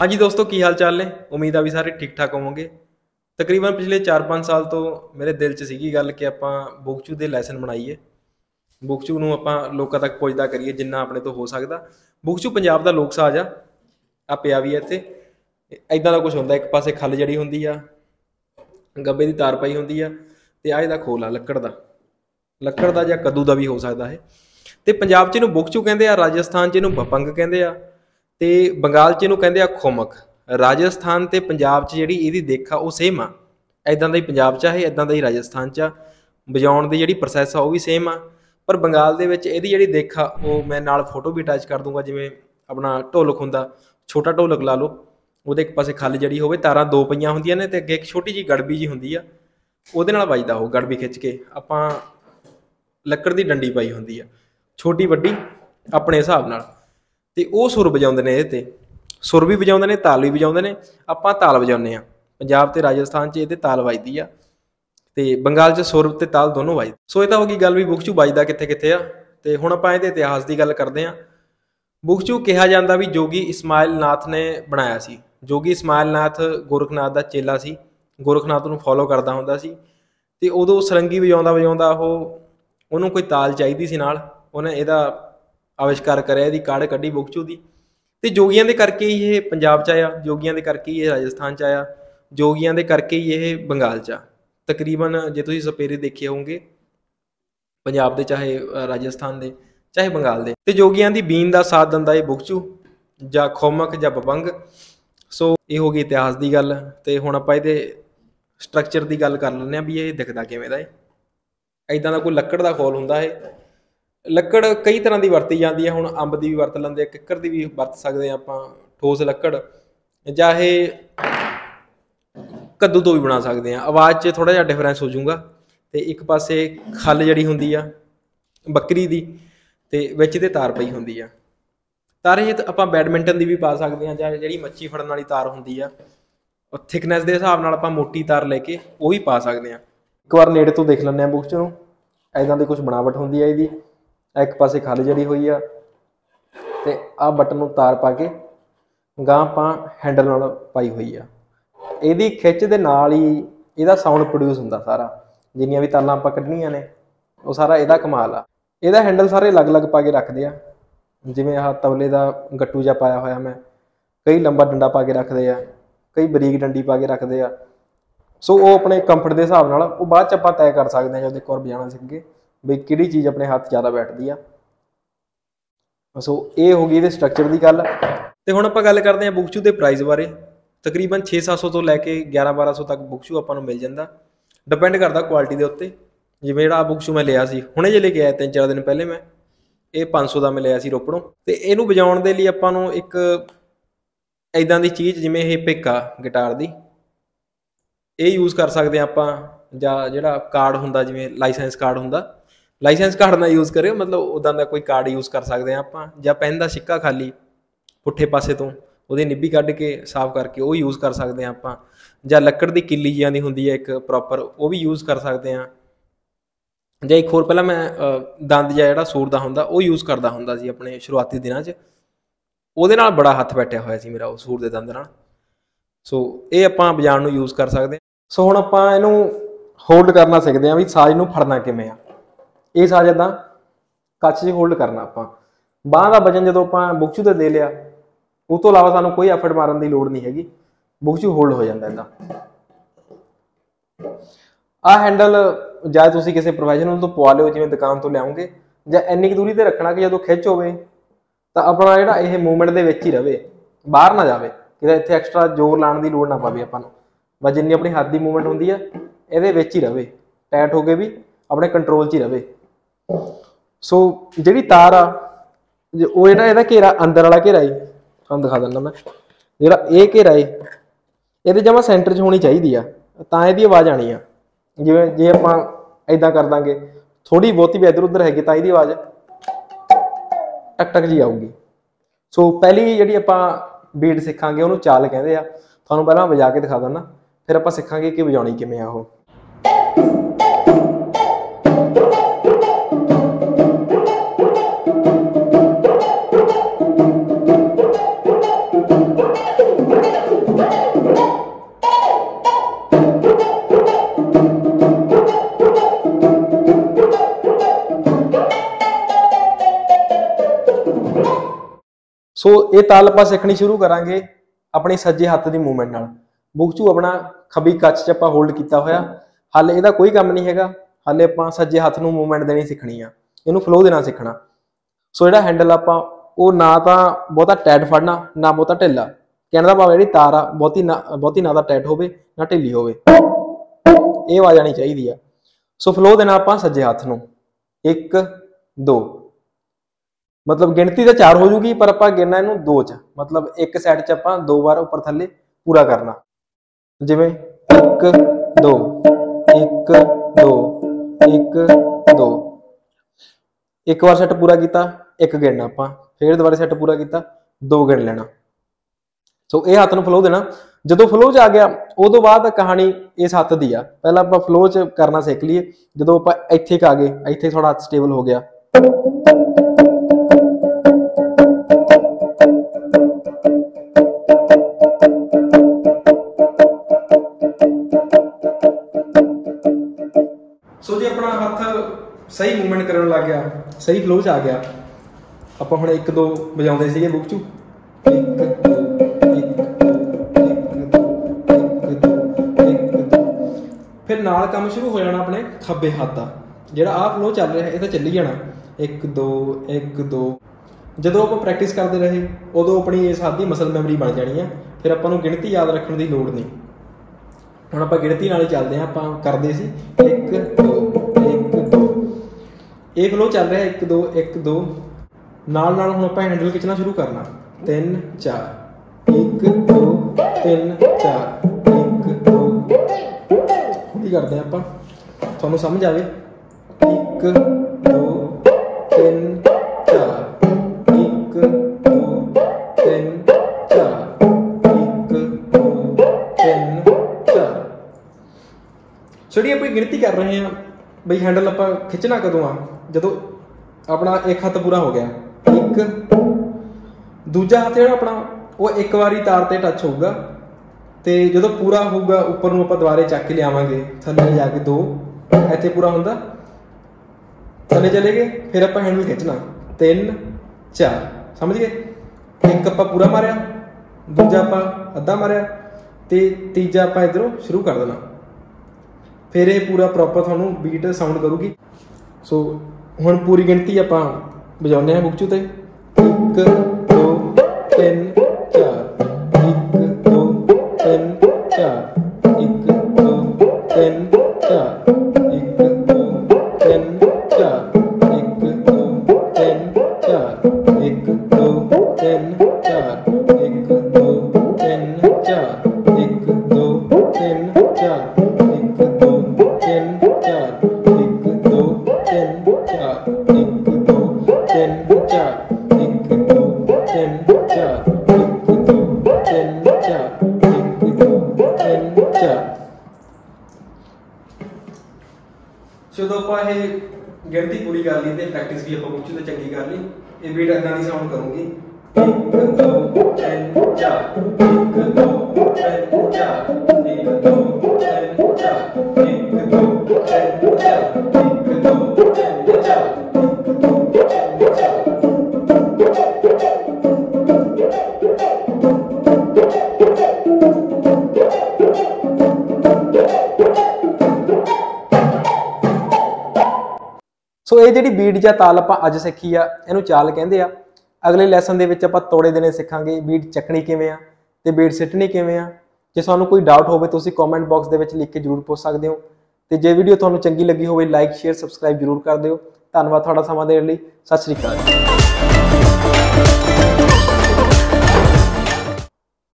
हाँ जी दोस्तों, की हाल चाल ने। उम्मीद आ भी सारे ठीक ठाक होवोगे। तकरीबन पिछले 4-5 साल तो मेरे दिल 'ਚ ਸੀਗੀ ਗੱਲ ਕਿ ਆਪਾਂ ਬੁਕਚੂ ਦੇ ਲੈਸਨ ਬਣਾਈਏ। ਬੁਕਚੂ ਨੂੰ ਆਪਾਂ ਲੋਕਾਂ ਤੱਕ ਪਹੁੰਚਦਾ ਕਰੀਏ ਜਿੰਨਾ ਆਪਣੇ ਤੋਂ ਹੋ ਸਕਦਾ। ਬੁਕਚੂ ਪੰਜਾਬ ਦਾ ਲੋਕ ਸਾਜ਼ ਆ ਪਿਆ ਵੀ ਹੈ ਇੱਥੇ। ਇੱਦਾਂ ਦਾ ਕੁਛ ਹੁੰਦਾ, ਇੱਕ ਪਾਸੇ ਖੱਲ ਜੜੀ ਹੁੰਦੀ ਆ, ਗੱਬੇ ਦੀ ਤਾਰ ਪਈ ਹੁੰਦੀ ਆ, ਅਤੇ ਆਹ ਇਹਦਾ ਖੋਲ ਆ ਲੱਕੜ ਦਾ ਜਾਂ ਕੱਦੂ ਦਾ ਵੀ ਹੋ ਸਕਦਾ ਇਹ। ਅਤੇ ਪੰਜਾਬ 'ਚ ਇਹਨੂੰ ਬੁਕਚੂ ਕਹਿੰਦੇ ਆ, ਰਾਜਸਥਾਨ 'ਚ ਇਹਨੂੰ ਬਪੰਗ ਕਹਿੰਦੇ ਆ, ਅਤੇ ਬੰਗਾਲ 'ਚ ਇਹਨੂੰ ਕਹਿੰਦੇ ਆ ਖੋਮਕ। ਰਾਜਸਥਾਨ ਅਤੇ ਪੰਜਾਬ 'ਚ ਜਿਹੜੀ ਇਹਦੀ ਦਿੱਖ ਆ ਉਹ ਸੇਮ ਆ। ਇੱਦਾਂ ਦਾ ਹੀ ਪੰਜਾਬ 'ਚ ਆ ਇਹ, ਇੱਦਾਂ ਦਾ ਹੀ ਰਾਜਸਥਾਨ 'ਚ ਆ। ਵਜਾਉਣ ਦੀ ਜਿਹੜੀ ਪ੍ਰੋਸੈਸ ਆ ਉਹ ਵੀ ਸੇਮ ਆ। ਪਰ ਬੰਗਾਲ ਦੇ ਵਿੱਚ ਇਹਦੀ ਜਿਹੜੀ ਦਿੱਖ ਆ ਉਹ ਮੈਂ ਨਾਲ ਫੋਟੋ ਵੀ ਅਟੈਚ ਕਰ ਦੂੰਗਾ। ਜਿਵੇਂ ਆਪਣਾ ਢੋਲਕ ਹੁੰਦਾ, ਛੋਟਾ ਢੋਲਕ ਲਾ ਲਓ, ਉਹਦੇ ਇੱਕ ਪਾਸੇ ਖੱਲ ਜੜੀ ਹੋਵੇ, ਤਾਰਾਂ ਦੋ ਪਈਆਂ ਹੁੰਦੀਆਂ ਨੇ, ਅਤੇ ਅੱਗੇ ਇੱਕ ਛੋਟੀ ਜਿਹੀ ਗੜਬੀ ਜਿਹੀ ਹੁੰਦੀ ਆ, ਉਹਦੇ ਨਾਲ ਵੱਜਦਾ ਉਹ ਗੜਬੀ ਖਿੱਚ ਕੇ। ਆਪਾਂ ਲੱਕੜ ਦੀ ਡੰਡੀ ਪਾਈ ਹੁੰਦੀ ਆ, ਛੋਟੀ ਵੱਡੀ ਆਪਣੇ ਹਿਸਾਬ ਨਾਲ, ਅਤੇ ਉਹ ਸੁਰ ਵਜਾਉਂਦੇ ਨੇ ਇਹਦੇ 'ਤੇ। ਸੁਰ ਵੀ ਵਜਾਉਂਦੇ ਨੇ, ਤਾਲ ਵੀ ਵਜਾਉਂਦੇ ਨੇ। ਆਪਾਂ ਤਾਲ ਵਜਾਉਂਦੇ ਹਾਂ। ਪੰਜਾਬ ਅਤੇ ਰਾਜਸਥਾਨ 'ਚ ਇਹਦੇ ਤਾਲ ਵੱਜਦੀ ਆ, ਅਤੇ ਬੰਗਾਲ 'ਚ ਸੁਰ ਅਤੇ ਤਾਲ ਦੋਨੋਂ ਵੱਜਦੇ। ਸੋ ਇਹ ਤਾਂ ਹੋ ਗਈ ਗੱਲ ਵੀ ਬੁਕਚੂ ਵੱਜਦਾ ਕਿੱਥੇ ਕਿੱਥੇ ਆ। ਅਤੇ ਹੁਣ ਆਪਾਂ ਇਹਦੇ ਇਤਿਹਾਸ ਦੀ ਗੱਲ ਕਰਦੇ ਹਾਂ। ਬੁਕਚੂ ਕਿਹਾ ਜਾਂਦਾ ਵੀ ਜੋਗੀ ਇਸਮਾਇਲ ਨਾਥ ਨੇ ਬਣਾਇਆ ਸੀ। ਜੋਗੀ ਇਸਮਾਇਲ ਨਾਥ ਗੋਰਖਨਾਥ ਦਾ ਚੇਲਾ ਸੀ, ਗੋਰਖਨਾਥ ਨੂੰ ਫੋਲੋ ਕਰਦਾ ਹੁੰਦਾ ਸੀ, ਅਤੇ ਉਦੋਂ ਸਰੰਗੀ ਵਜਾਉਂਦਾ ਉਹਨੂੰ ਕੋਈ ਤਾਲ ਚਾਹੀਦੀ ਸੀ ਨਾਲ। ਉਹਨੇ ਇਹਦਾ ਆਵਿਸ਼ਕਾਰ ਕਰਿਆ, ਇਹਦੀ ਕਾਢ ਕੱਢੀ ਬੁਕਚੂ ਦੀ। ਅਤੇ ਜੋਗੀਆਂ ਦੇ ਕਰਕੇ ਹੀ ਇਹ ਪੰਜਾਬ 'ਚ ਆਇਆ, ਜੋਗੀਆਂ ਦੇ ਕਰਕੇ ਹੀ ਇਹ ਰਾਜਸਥਾਨ 'ਚ ਆਇਆ, ਜੋਗੀਆਂ ਦੇ ਕਰਕੇ ਹੀ ਇਹ ਬੰਗਾਲ 'ਚ ਆ। ਤਕਰੀਬਨ ਜੇ ਤੁਸੀਂ ਸਪੇਰੇ ਦੇਖੇ ਹੋਣਗੇ ਪੰਜਾਬ ਦੇ, ਚਾਹੇ ਰਾਜਸਥਾਨ ਦੇ, ਚਾਹੇ ਬੰਗਾਲ ਦੇ। ਅਤੇ ਜੋਗੀਆਂ ਦੀ ਬੀਨ ਦਾ ਸਾਥ ਦਿੰਦਾ ਇਹ ਬੁਕਚੂ ਜਾਂ ਖੋਮਕ ਜਾਂ ਬਪੰਗ। ਸੋ ਇਹ ਹੋ ਗਈ ਇਤਿਹਾਸ ਦੀ ਗੱਲ। ਅਤੇ ਹੁਣ ਆਪਾਂ ਇਹਦੇ ਸਟਰਕਚਰ ਦੀ ਗੱਲ ਕਰ ਲੈਂਦੇ ਹਾਂ ਵੀ ਇਹ ਦਿਖਦਾ ਕਿਵੇਂ ਦਾ ਹੈ। ਇੱਦਾਂ ਦਾ ਕੋਈ ਲੱਕੜ ਦਾ ਖੋਲ ਹੁੰਦਾ ਇਹ। ਲੱਕੜ ਕਈ ਤਰ੍ਹਾਂ ਦੀ ਵਰਤੀ ਜਾਂਦੀ ਹੈ। ਹੁਣ ਅੰਬ ਦੀ ਵੀ ਵਰਤ ਲੈਂਦੇ ਆ, ਕਿੱਕਰ ਦੀ ਵੀ ਵਰਤ ਸਕਦੇ ਹਾਂ ਆਪਾਂ, ਠੋਸ ਲੱਕੜ, ਜਾਂ ਇਹ ਕੱਦੂ ਤੋਂ ਵੀ ਬਣਾ ਸਕਦੇ ਹਾਂ। ਆਵਾਜ਼ 'ਚ ਥੋੜ੍ਹਾ ਜਿਹਾ ਡਿਫਰੈਂਸ ਹੋ ਜਾਊਗਾ। ਅਤੇ ਇੱਕ ਪਾਸੇ ਖੱਲ ਜਿਹੜੀ ਹੁੰਦੀ ਆ ਬੱਕਰੀ ਦੀ, ਅਤੇ ਵਿੱਚ ਇਹਦੇ ਤਾਰ ਪਈ ਹੁੰਦੀ ਆ। ਤਾਰ ਇਹ ਆਪਾਂ ਬੈਡਮਿੰਟਨ ਦੀ ਵੀ ਪਾ ਸਕਦੇ ਹਾਂ, ਜਾਂ ਜਿਹੜੀ ਮੱਛੀ ਫੜਨ ਵਾਲੀ ਤਾਰ ਹੁੰਦੀ ਆ, ਉਹ ਥਿਕਨੈਸ ਦੇ ਹਿਸਾਬ ਨਾਲ ਆਪਾਂ ਮੋਟੀ ਤਾਰ ਲੈ ਕੇ ਉਹ ਵੀ ਪਾ ਸਕਦੇ ਹਾਂ। ਇੱਕ ਵਾਰ ਨੇੜੇ ਤੋਂ ਦੇਖ ਲੈਂਦੇ ਹਾਂ ਬੁਕਚ ਨੂੰ। ਇੱਦਾਂ ਦੀ ਕੁਛ ਬਣਾਵਟ ਹੁੰਦੀ ਹੈ ਇਹਦੀ। ਇੱਕ ਪਾਸੇ ਖੱਲ ਜੜੀ ਹੋਈ ਆ, ਅਤੇ ਆਹ ਬਟਨ ਨੂੰ ਤਾਰ ਪਾ ਕੇ ਗਾਂਹ ਆਪਾਂ ਹੈਂਡਲ ਨਾਲ ਪਾਈ ਹੋਈ ਆ। ਇਹਦੀ ਖਿੱਚ ਦੇ ਨਾਲ ਹੀ ਇਹਦਾ ਸਾਊਂਡ ਪ੍ਰੋਡਿਊਸ ਹੁੰਦਾ ਸਾਰਾ। ਜਿੰਨੀਆਂ ਵੀ ਤਾਲਾਂ ਆਪਾਂ ਕੱਢਣੀਆਂ ਨੇ ਉਹ ਸਾਰਾ ਇਹਦਾ ਕਮਾਲ ਆ। ਇਹਦਾ ਹੈਂਡਲ ਸਾਰੇ ਅਲੱਗ ਅਲੱਗ ਪਾ ਕੇ ਰੱਖਦੇ ਆ। ਜਿਵੇਂ ਆਹ ਤਬਲੇ ਦਾ ਗੱਟੂ ਜਿਹਾ ਪਾਇਆ ਹੋਇਆ ਮੈਂ, ਕਈ ਲੰਬਾ ਡੰਡਾ ਪਾ ਕੇ ਰੱਖਦੇ ਆ, ਕਈ ਬਰੀਕ ਡੰਡੀ ਪਾ ਕੇ ਰੱਖਦੇ ਆ। ਸੋ ਉਹ ਆਪਣੇ ਕੰਫਰਟ ਦੇ ਹਿਸਾਬ ਨਾਲ ਉਹ ਬਾਅਦ 'ਚ ਆਪਾਂ ਤੈਅ ਕਰ ਸਕਦੇ ਹਾਂ ਜਦੋਂ ਇੱਕ ਵਾਰ ਵਜਾਉਣਾ ਸਿੱਖ ਗਏ ਵੀ ਕਿਹੜੀ ਚੀਜ਼ ਆਪਣੇ ਹੱਥ ਜ਼ਿਆਦਾ ਬੈਠਦੀ ਆ। ਸੋ ਇਹ ਹੋ ਗਈ ਇਹਦੇ ਸਟਰਕਚਰ ਦੀ ਗੱਲ। ਅਤੇ ਹੁਣ ਆਪਾਂ ਗੱਲ ਕਰਦੇ ਹਾਂ ਬੁਕਚੂ ਦੇ ਪ੍ਰਾਈਜ਼ ਬਾਰੇ। ਤਕਰੀਬਨ 600-700 ਤੋਂ ਲੈ ਕੇ 1100-1200 ਤੱਕ ਬੁਕਚੂ ਆਪਾਂ ਨੂੰ ਮਿਲ ਜਾਂਦਾ। ਡਿਪੈਂਡ ਕਰਦਾ ਕੁਆਲਿਟੀ ਦੇ ਉੱਤੇ। ਜਿਵੇਂ ਜਿਹੜਾ ਬੁਕਚੂ ਮੈਂ ਲਿਆ ਸੀ, ਹੁਣੇ ਜੇ ਲੈ ਕੇ ਆਇਆ 3-4 ਦਿਨ ਪਹਿਲੇ ਮੈਂ, ਇਹ 500 ਦਾ ਮੈਂ ਲਿਆ ਸੀ ਰੋਪੜੋਂ। ਅਤੇ ਇਹਨੂੰ ਵਜਾਉਣ ਦੇ ਲਈ ਆਪਾਂ ਨੂੰ ਇੱਕ ਇੱਦਾਂ ਦੀ ਚੀਜ਼, ਜਿਵੇਂ ਇਹ ਪਿੱਕ ਆ ਗਿਟਾਰ ਦੀ, ਇਹ ਯੂਜ਼ ਕਰ ਸਕਦੇ ਹਾਂ ਆਪਾਂ। ਜਾਂ ਜਿਹੜਾ ਕਾਰਡ ਹੁੰਦਾ, ਜਿਵੇਂ ਲਾਇਸੈਂਸ ਕਾਰਡ ਹੁੰਦਾ, ਲਾਇਸੈਂਸ ਕਾਰਡ ਨਾ ਯੂਜ਼ ਕਰਿਓ, ਮਤਲਬ ਉੱਦਾਂ ਦਾ ਕੋਈ ਕਾਰਡ ਯੂਜ਼ ਕਰ ਸਕਦੇ ਹਾਂ ਆਪਾਂ। ਜਾਂ ਪੈਨ ਦਾ ਸਿੱਕਾ ਖਾਲੀ ਪੁੱਠੇ ਪਾਸੇ ਤੋਂ ਉਹਦੀ ਨਿੱਬੀ ਕੱਢ ਕੇ ਸਾਫ਼ ਕਰਕੇ ਉਹ ਯੂਜ਼ ਕਰ ਸਕਦੇ ਹਾਂ ਆਪਾਂ। ਜਾਂ ਲੱਕੜ ਦੀ ਕਿੱਲੀ ਜਿਹਾਂ ਦੀ ਹੁੰਦੀ ਹੈ ਇੱਕ ਪ੍ਰੋਪਰ, ਉਹ ਵੀ ਯੂਜ਼ ਕਰ ਸਕਦੇ ਹਾਂ। ਜਾਂ ਇੱਕ ਹੋਰ ਪਹਿਲਾਂ ਮੈਂ ਦੰਦ ਜਾਂ ਜਿਹੜਾ ਸੂਰ ਦਾ ਹੁੰਦਾ ਉਹ ਯੂਜ਼ ਕਰਦਾ ਹੁੰਦਾ ਸੀ ਆਪਣੇ ਸ਼ੁਰੂਆਤੀ ਦਿਨਾਂ 'ਚ। ਉਹਦੇ ਨਾਲ ਬੜਾ ਹੱਥ ਬੈਠਿਆ ਹੋਇਆ ਸੀ ਮੇਰਾ, ਉਹ ਸੂਰ ਦੇ ਦੰਦ ਨਾਲ। ਸੋ ਇਹ ਆਪਾਂ ਵਜਾਉਣ ਨੂੰ ਯੂਜ਼ ਕਰ ਸਕਦੇ ਹਾਂ। ਸੋ ਹੁਣ ਆਪਾਂ ਇਹਨੂੰ ਹੋਲਡ ਕਰਨਾ ਸਿੱਖਦੇ ਹਾਂ ਵੀ ਸਾਜ਼ ਨੂੰ ਫੜਨਾ ਕਿਵੇਂ ਆ। ਇਹ ਸਾਜ਼ ਇੱਦਾਂ ਕੱਚ 'ਚ ਹੋਲਡ ਕਰਨਾ ਆਪਾਂ। ਬਾਂਹ ਦਾ ਵਜਨ ਜਦੋਂ ਆਪਾਂ ਬੁਕਚੂ 'ਤੇ ਦੇ ਲਿਆ, ਉਹ ਤੋਂ ਇਲਾਵਾ ਸਾਨੂੰ ਕੋਈ ਐਫਰਟ ਮਾਰਨ ਦੀ ਲੋੜ ਨਹੀਂ ਹੈਗੀ, ਬੁਕਚੂ ਹੋਲਡ ਹੋ ਜਾਂਦਾ ਇੱਦਾਂ। ਆਹ ਹੈਂਡਲ ਜਾਂ ਤੁਸੀਂ ਕਿਸੇ ਪ੍ਰੋਫੈਸ਼ਨਲ ਤੋਂ ਪਵਾ ਲਿਓ, ਜਿਵੇਂ ਦੁਕਾਨ ਤੋਂ ਲਿਆਉਂਗੇ, ਜਾਂ ਇੰਨੀ ਕੁ ਦੂਰੀ 'ਤੇ ਰੱਖਣਾ ਕਿ ਜਦੋਂ ਖਿੱਚ ਹੋਵੇ ਤਾਂ ਆਪਣਾ ਜਿਹੜਾ ਇਹ ਮੂਵਮੈਂਟ ਦੇ ਵਿੱਚ ਹੀ ਰਹੇ, ਬਾਹਰ ਨਾ ਜਾਵੇ, ਕਿਤੇ ਇੱਥੇ ਐਕਸਟਰਾ ਜ਼ੋਰ ਲਾਉਣ ਦੀ ਲੋੜ ਨਾ ਪਵੇ ਆਪਾਂ ਨੂੰ। ਬਸ ਜਿੰਨੀ ਆਪਣੀ ਹੱਥ ਦੀ ਮੂਵਮੈਂਟ ਹੁੰਦੀ ਆ ਇਹਦੇ ਵਿੱਚ ਹੀ ਰਹੇ, ਟਾਈਟ ਹੋ ਕੇ ਵੀ ਆਪਣੇ ਕੰਟਰੋਲ 'ਚ ਹੀ ਰਹੇ। ਸੋ ਜਿਹੜੀ ਤਾਰ ਆ, ਉਹ ਜਿਹੜਾ ਇਹਦਾ ਘੇਰਾ, ਅੰਦਰ ਵਾਲਾ ਘੇਰਾ ਏ, ਤੁਹਾਨੂੰ ਦਿਖਾ ਦਿੰਦਾ ਮੈਂ। ਜਿਹੜਾ ਇਹ ਘੇਰਾ ਏ, ਇਹਦੇ ਜਮਾਂ ਸੈਂਟਰ 'ਚ ਹੋਣੀ ਚਾਹੀਦੀ ਆ, ਤਾਂ ਇਹਦੀ ਆਵਾਜ਼ ਆਉਣੀ ਆ। ਜਿਵੇਂ ਜੇ ਆਪਾਂ ਇੱਦਾਂ ਕਰ ਦਾਂਗੇ, ਥੋੜ੍ਹੀ ਬਹੁਤੀ ਵੀ ਇੱਧਰ ਉੱਧਰ ਹੈਗੀ, ਤਾਂ ਇਹਦੀ ਆਵਾਜ਼ ਟਕ ਟਕ ਜੀ ਆਊਗੀ। ਸੋ ਪਹਿਲੀ ਜਿਹੜੀ ਆਪਾਂ ਬੀਟ ਸਿੱਖਾਂਗੇ ਉਹਨੂੰ ਚਾਲ ਕਹਿੰਦੇ ਆ। ਤੁਹਾਨੂੰ ਪਹਿਲਾਂ ਵਜਾ ਕੇ ਦਿਖਾ ਦਿੰਦਾ, ਫਿਰ ਆਪਾਂ ਸਿੱਖਾਂਗੇ ਕਿ ਵਜਾਉਣੀ ਕਿਵੇਂ ਆ ਉਹ। सो ये ताल आपां सिੱਖਣੀ शुरू करांगे अपने सज्जे हत्थ की मूवमेंट नाल। बुगचू अपना खब्बी कच्छ च आपां होल्ड किया होया, हाले इहदा कोई काम नहीं हैगा, हाले आपां सज्जे हत्थ नूं मूवमेंट देनी सीखनी आ, इहनूं फ्लो देना सीखना। सो जिहड़ा हैंडल आपां वो ना तां बहुता टाइट फड़ना ना बहुता ढिला, कहने दा भाव जिहड़ी तार आ बहुती ना तां टाइट होवे ना ढिली होवे, ये आवाज़ आनी चाहिदी आ। सो फ्लो देना आपां सज्जे हत्थ नूं, 1 2, मतलब गिनती तो 4 हो जूगी पर आपां गिनना इनू 2 च, मतलब एक साइड च आपां 2 बार उपर थल्ले पूरा करना, जिवें 1 2 1 2 1 2, एक बार सैट पूरा किया 1 गिनना आपां, फिर दोबारा सैट पूरा किया 2 गिन लेना। सो ये हत्थ नूं फ्लो देना। जदों फ्लो च आ गया उदों बाद कहानी इस हत्थ दी आ, पहला आपां फ्लो च करना सीख लीए, जदों आपां इत्थे आ गए, इत्थे थोड़ा हत्थ स्टेबल हो गया, सो जी अपना हत्थ सही मूवमेंट करन लग गया, सही फ्लो च आ गया, आपां हुण 1 2 वजाउंदे सीगे बुगचू, 1 2 1 2 1 2 1 2, फिर नाल काम शुरू हो जाना अपने खब्बे हत्थ दा, जिहड़ा आ फ्लो चल रहा है इह तां चली जाना 1 2 1 2। जदों आपां प्रैक्टिस करते रहे उदों अपनी इस हत्थ दी मसल मैमरी बन जानी है, फिर आपां नूं गिणती याद रखण दी लोड़ नहीं। हुण आपां गिणती नाल ही चलदे हां, आपां करदे सी 1 2 1 2, ये फ्लो चल रहा है 1 2 1 2, नाल नाल हुण आपां हैंडल खिच्चना शुरू करना 3 4 1 2 3 4 1 2, हौली करदे आपां तुहानूं समझ आवे 1 2 3 4 1 2 3 4 1 2 3 4। सो जी आपां गिणती कर रहे हैं बई हैंडल आपां खिच्चना कदों आ, जदों अपना एक हत्थ पूरा हो गया, एक दूजा हत्थ जिहड़ा अपना वो एक बारी तार ते टच होऊगा, ते जदों पूरा होऊगा उपर नूं आपां दुबारे चक के लियावांगे, थल्ले जाके 2 इत्थे पूरा हुंदा, थल्ले चले गए, फिर आपां हैंडल खिच्चना 3 4, समझ गए। एक आपां पूरा मारिया, दूजा आपां अद्धा मारिया, ते तीजा आपां इधरों शुरू कर देना, फिर ये पूरा प्रॉपर तुहानूं बीट साउंड करूगी। सो हुण पूरी गिणती आपां वजाउने बुगचू ते 1 2 3 4 1 2 3 4 1 2 3 4 1 2 3 4 1 2 3 4 1 2 3 4 1 2 3 4 1 2 3 4 1 2 3 4 1 2 3 4 1 2 3 4 1 2 3 4 1 2 3 4 1 2 3 4। ਜਦੋਂ ਆਪਾਂ ਇਹ ਗਿਣਤੀ ਪੂਰੀ ਕਰ ਲਈ ਤੇ ਪ੍ਰੈਕਟਿਸ ਵੀ ਆਪਾਂ ਪੁੱਛੂ ਤੇ ਚੰਗੀ ਕਰ ਲਈ, ਇਹ ਬੀਟ ਇਦਾਂ ਦੀ ਸਾਊਂਡ ਕਰੂਗੀ 1 2 3 4 1 2 3 4 1 2 3 4 1 2 3 4 1 2 3 4 सो ये जिहड़ी बीट ਜਾਂ ਤਾਲ ਆਪਾਂ ਅੱਜ ਸਿੱਖੀ ਆ ਇਹਨੂੰ ਚਾਲ ਕਹਿੰਦੇ ਆ। अगले लैसन ਦੇ ਵਿੱਚ ਆਪਾਂ ਤੋੜੇ ਦੇਣੇ ਸਿੱਖਾਂਗੇ, बीट ਚੱਕਣੀ ਕਿਵੇਂ ਆ ਤੇ बीट ਸਿੱਟਣੀ ਕਿਵੇਂ ਆ। ਜੇ ਤੁਹਾਨੂੰ ਕੋਈ ਡਾਊਟ ਹੋਵੇ ਤੁਸੀਂ ਕਮੈਂਟ ਬਾਕਸ ਦੇ ਵਿੱਚ ਲਿਖ ਕੇ ਜ਼ਰੂਰ ਪੁੱਛ ਸਕਦੇ ਹੋ, ਤੇ ਜੇ ਵੀਡੀਓ ਤੁਹਾਨੂੰ ਚੰਗੀ ਲੱਗੀ ਹੋਵੇ ਲਾਈਕ ਸ਼ੇਅਰ ਸਬਸਕ੍ਰਾਈਬ ਜ਼ਰੂਰ ਕਰ ਦਿਓ। ਧੰਨਵਾਦ ਤੁਹਾਡਾ ਸਮਾਂ ਦੇਣ ਲਈ। ਸਤਿ ਸ਼੍ਰੀ ਅਕਾਲ।